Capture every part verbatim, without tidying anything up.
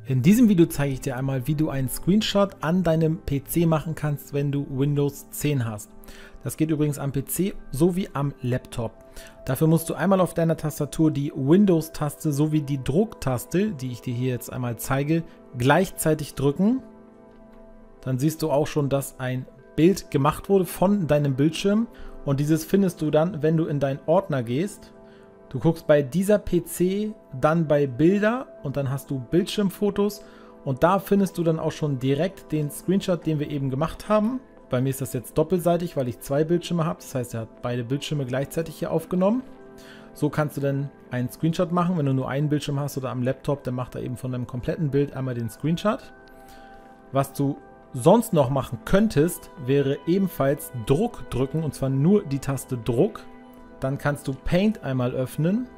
In diesem Video zeige ich dir einmal, wie du einen Screenshot an deinem P C machen kannst, wenn du Windows zehn hast. Das geht übrigens am P C sowie am Laptop. Dafür musst du einmal auf deiner Tastatur die Windows-Taste sowie die Drucktaste, die ich dir hier jetzt einmal zeige, gleichzeitig drücken. Dann siehst du auch schon, dass ein Bild gemacht wurde von deinem Bildschirm und dieses findest du dann, wenn du in deinen Ordner gehst. Du guckst bei dieser P C, dann bei Bilder und dann hast du Bildschirmfotos und da findest du dann auch schon direkt den Screenshot, den wir eben gemacht haben. Bei mir ist das jetzt doppelseitig, weil ich zwei Bildschirme habe. Das heißt, er hat beide Bildschirme gleichzeitig hier aufgenommen. So kannst du dann einen Screenshot machen. Wenn du nur einen Bildschirm hast oder am Laptop, dann macht er eben von deinem kompletten Bild einmal den Screenshot. Was du sonst noch machen könntest, wäre ebenfalls Druck drücken und zwar nur die Taste Druck. Dann kannst du Paint einmal öffnen.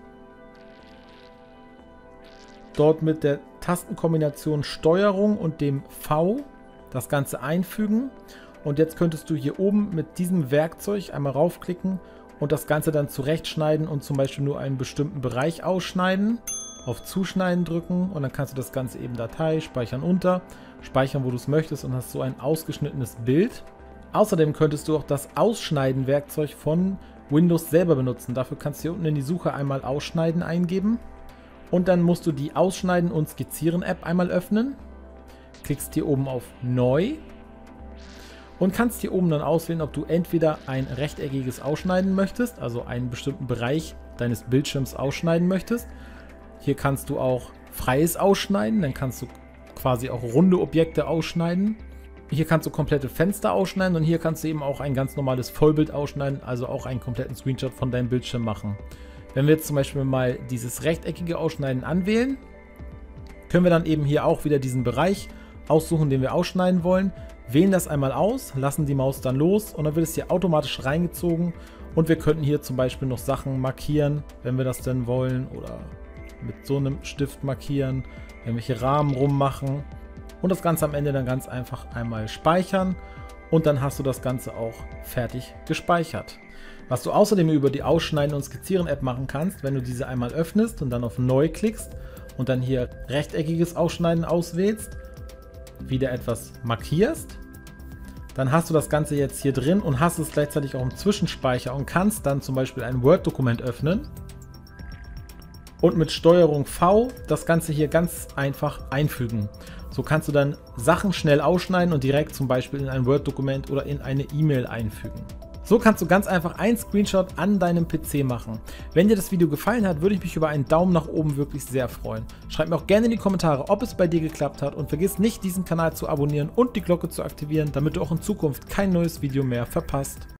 Dort mit der Tastenkombination Steuerung und dem V das Ganze einfügen. Und jetzt könntest du hier oben mit diesem Werkzeug einmal raufklicken und das Ganze dann zurechtschneiden und zum Beispiel nur einen bestimmten Bereich ausschneiden. Auf Zuschneiden drücken und dann kannst du das Ganze eben Datei, Speichern unter, speichern, wo du es möchtest und hast so ein ausgeschnittenes Bild. Außerdem könntest du auch das Ausschneiden-Werkzeug von Windows selber benutzen. Dafür kannst du hier unten in die Suche einmal Ausschneiden eingeben und dann musst du die Ausschneiden und Skizzieren App einmal öffnen. Klickst hier oben auf Neu und kannst hier oben dann auswählen, ob du entweder ein rechteckiges Ausschneiden möchtest, also einen bestimmten Bereich deines Bildschirms ausschneiden möchtest. Hier kannst du auch freies Ausschneiden, dann kannst du quasi auch runde Objekte ausschneiden. Hier kannst du komplette Fenster ausschneiden und hier kannst du eben auch ein ganz normales Vollbild ausschneiden, also auch einen kompletten Screenshot von deinem Bildschirm machen. Wenn wir jetzt zum Beispiel mal dieses rechteckige Ausschneiden anwählen, können wir dann eben hier auch wieder diesen Bereich aussuchen, den wir ausschneiden wollen, wählen das einmal aus, lassen die Maus dann los und dann wird es hier automatisch reingezogen und wir könnten hier zum Beispiel noch Sachen markieren, wenn wir das denn wollen, oder mit so einem Stift markieren, irgendwelche Rahmen rummachen. Und das Ganze am Ende dann ganz einfach einmal speichern und dann hast du das Ganze auch fertig gespeichert. Was du außerdem über die Ausschneiden und Skizzieren App machen kannst, wenn du diese einmal öffnest und dann auf Neu klickst und dann hier rechteckiges Ausschneiden auswählst, wieder etwas markierst, dann hast du das Ganze jetzt hier drin und hast es gleichzeitig auch im Zwischenspeicher und kannst dann zum Beispiel ein Word-Dokument öffnen und mit Steuerung V das Ganze hier ganz einfach einfügen. So kannst du dann Sachen schnell ausschneiden und direkt zum Beispiel in ein Word-Dokument oder in eine E-Mail einfügen. So kannst du ganz einfach einen Screenshot an deinem P C machen. Wenn dir das Video gefallen hat, würde ich mich über einen Daumen nach oben wirklich sehr freuen. Schreib mir auch gerne in die Kommentare, ob es bei dir geklappt hat und vergiss nicht, diesen Kanal zu abonnieren und die Glocke zu aktivieren, damit du auch in Zukunft kein neues Video mehr verpasst.